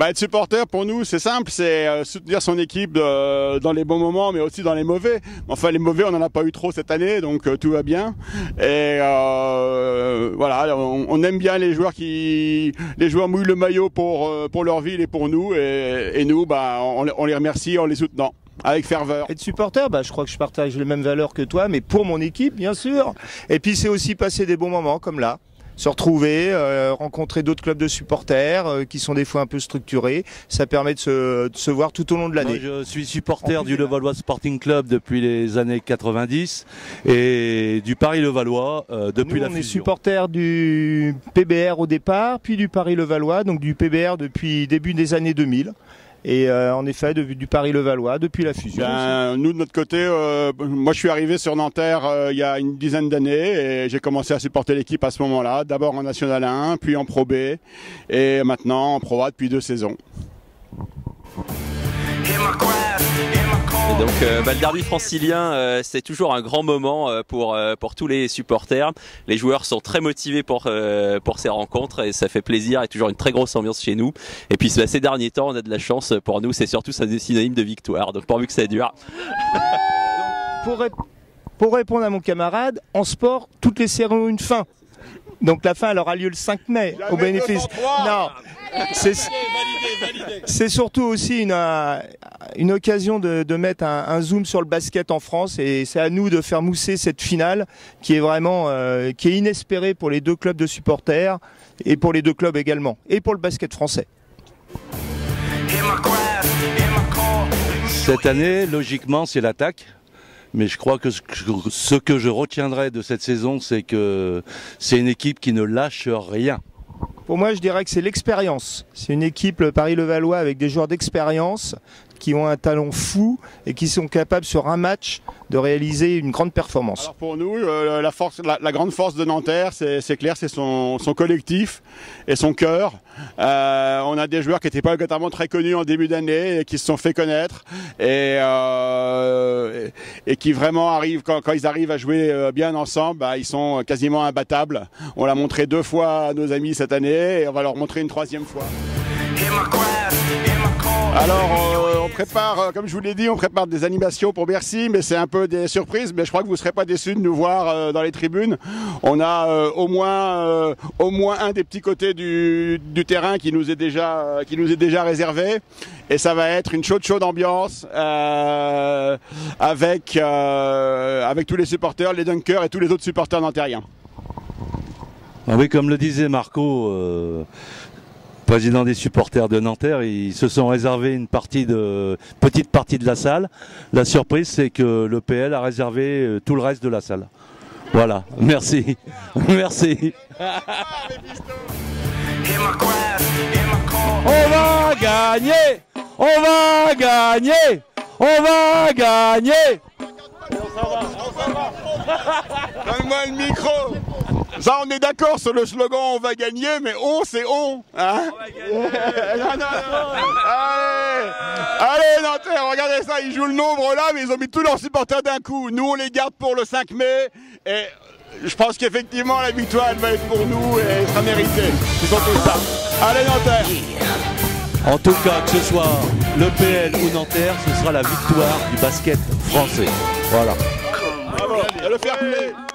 Être supporter pour nous c'est simple, c'est soutenir son équipe dans les bons moments mais aussi dans les mauvais. Enfin les mauvais on n'en a pas eu trop cette année donc tout va bien. Et voilà, on aime bien les joueurs mouillent le maillot pour leur ville et pour nous et nous on les remercie en les soutenant. Avec ferveur. Être supporter, je crois que je partage les mêmes valeurs que toi, mais pour mon équipe, bien sûr. Et puis c'est aussi passer des bons moments comme là. Se retrouver, rencontrer d'autres clubs de supporters qui sont des fois un peu structurés. Ça permet de se voir tout au long de l'année. Je suis supporter du Levallois Sporting Club depuis les années 90 et du Paris-Levallois depuis la fusion. On est supporter du PBR au départ, puis du Paris-Levallois, donc du PBR depuis début des années 2000. Et en effet, du Paris-Levallois, depuis la fusion. Nous, de notre côté, moi je suis arrivé sur Nanterre il y a une dizaine d'années et j'ai commencé à supporter l'équipe à ce moment-là. D'abord en National 1, puis en Pro B et maintenant en Pro A depuis 2 saisons. Et donc le derby francilien c'est toujours un grand moment pour tous les supporters. Les joueurs sont très motivés pour ces rencontres et ça fait plaisir et toujours une très grosse ambiance chez nous. Et puis ces derniers temps on a de la chance, pour nous c'est surtout un synonyme de victoire, donc pourvu que ça dure. Pour répondre à mon camarade, en sport, toutes les séries ont une fin. Donc la fin elle aura lieu le 5 mai au bénéfice. Non, c'est surtout aussi une occasion de mettre un zoom sur le basket en France et c'est à nous de faire mousser cette finale qui est vraiment qui est inespérée pour les 2 clubs de supporters et pour les 2 clubs également et pour le basket français. Cette année, logiquement, c'est l'attaque. Mais je crois que ce que je retiendrai de cette saison, c'est que c'est une équipe qui ne lâche rien. Pour moi, je dirais que c'est l'expérience. C'est une équipe, le Paris-Levallois, avec des joueurs d'expérience qui ont un talent fou et qui sont capables sur un match de réaliser une grande performance. Alors pour nous, la grande force de Nanterre, c'est clair, c'est son collectif et son cœur. On a des joueurs qui n'étaient pas notamment très connus en début d'année et qui se sont fait connaître et qui vraiment arrivent, quand ils arrivent à jouer bien ensemble, ils sont quasiment imbattables. On l'a montré 2 fois à nos amis cette année et on va leur montrer une 3e fois. Alors on prépare, comme je vous l'ai dit, on prépare des animations pour Bercy, mais c'est un peu des surprises, mais je crois que vous ne serez pas déçus de nous voir dans les tribunes. On a au moins un des petits côtés du terrain qui nous est déjà réservé, et ça va être une chaude ambiance avec tous les supporters, les dunkers et tous les autres supporters nantériens. Ah oui, comme le disait Marco, président des supporters de Nanterre, ils se sont réservés une petite partie de la salle. La surprise, c'est que le PL a réservé tout le reste de la salle. Voilà, merci. Merci. On va gagner! On va gagner! On va gagner! Donne-moi le micro. Ça, on est d'accord sur le slogan on va gagner, mais on, c'est on. Hein, on va gagner. Non. Allez, Nanterre, regardez ça, ils jouent le nombre là, mais ils ont mis tous leurs supporters d'un coup. Nous, on les garde pour le 5 mai. Et je pense qu'effectivement, la victoire, elle va être pour nous et elle sera méritée. C'est surtout ça. Allez, Nanterre. En tout cas, que ce soit le PL ou Nanterre, ce sera la victoire du basket français. Voilà. Bravo. Le fair play.